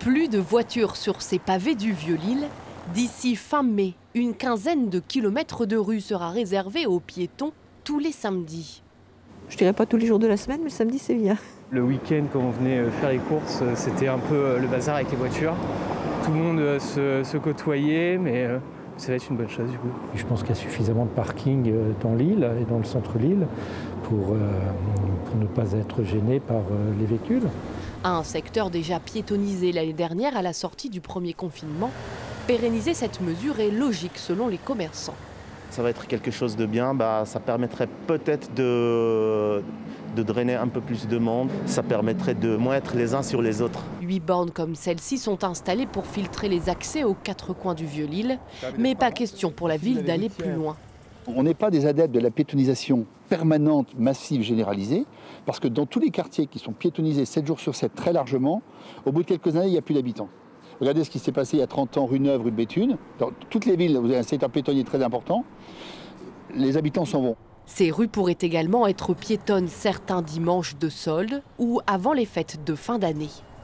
Plus de voitures sur ces pavés du Vieux-Lille. D'ici fin mai, une quinzaine de kilomètres de rue sera réservée aux piétons tous les samedis. Je dirais pas tous les jours de la semaine, mais le samedi c'est bien. Le week-end, quand on venait faire les courses, c'était un peu le bazar avec les voitures. Tout le monde se côtoyait, mais ça va être une bonne chose du coup. Je pense qu'il y a suffisamment de parking dans l'île et dans le centre-Lille pour ne pas être gêné par les véhicules. Un secteur déjà piétonnisé l'année dernière à la sortie du premier confinement. Pérenniser cette mesure est logique selon les commerçants. Ça va être quelque chose de bien, ça permettrait peut-être de drainer un peu plus de monde, ça permettrait de moins être les uns sur les autres. 8 bornes comme celle-ci sont installées pour filtrer les accès aux 4 coins du Vieux-Lille, mais pas question pour la ville d'aller plus loin. On n'est pas des adeptes de la piétonisation permanente, massive, généralisée, parce que dans tous les quartiers qui sont piétonisés 7 jours sur 7 très largement, au bout de quelques années, il n'y a plus d'habitants. Regardez ce qui s'est passé il y a 30 ans, rue Neuve, rue de Béthune. Dans toutes les villes, vous avez un secteur piétonnier très important. Les habitants s'en vont. Ces rues pourraient également être piétonnes certains dimanches de solde ou avant les fêtes de fin d'année.